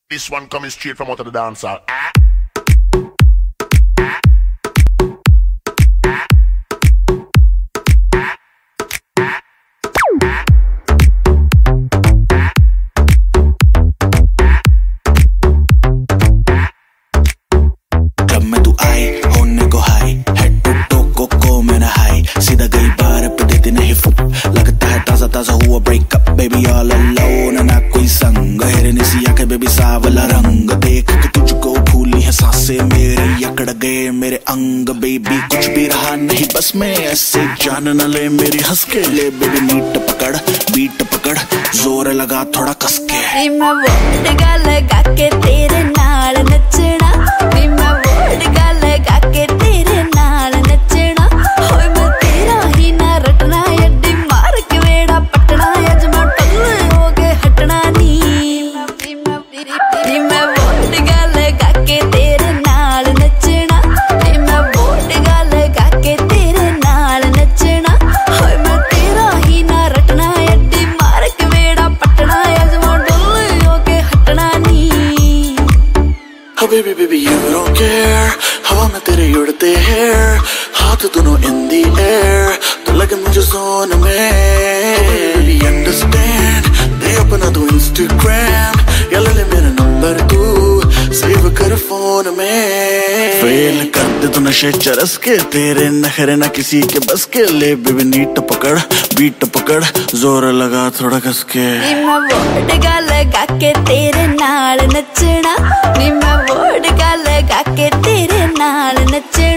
This one coming straight from out of the dance hall. Club में तू आई होने को हाई, हेड टू टो को मैंने हाई, सीधा गई बार पे देती नहीं फुक, लगता है ताजा ताजा हुआ ब्रेकअप, बेबी ऑल अलोन ना कोई संग, हेरनी सी आंखें बेबी सावला रंग, देख के तुझको फूली है सांसें मेरी, अकड़ गए मेरे अंग, बेबी कुछ भी रहा नहीं बस में, ऐसे जान न ले मेरी हंस के, ले बेबी नीट पकड़ बीट पकड़, जोर लगा थोड़ा कस के, लगा के तेरे नाल नचना, मैं वोडका लगा के तेरे नाल नचना, होए मैं तेरा ही ना रटना, अड्डी मार के वेड़ा पटना, अज मैं टल्ले हो के हटना नी, मैं वोडका लगा के तेरे नाल नचना, मैं वोडका लगा के तेरे नाल नचना, होए मैं तेरा ही ना रटना, अड्डी मार के वेड़ा पटना, अज मैं टल्ले हो के हटना नी। Oh baby baby you don't care, हवा में तेरे उड़ते हैं हाथ दोनों in the air, तो लगे मुझे जोन में, baby understand, दे अपना तू Instagram, या ले ले मेरा नंबर तू सेव कर फोन में, फेल कर दे तू नशे चरस के, तेरे नखरे ना किसी के बस के, ले बेबी नीट पकड़ बीट पकड़, जोर लगा थोड़ा कस के, मैं वोडका लगा के तेरे नाल नचना, मैं वोडका लगा के तेरे नाल नचना।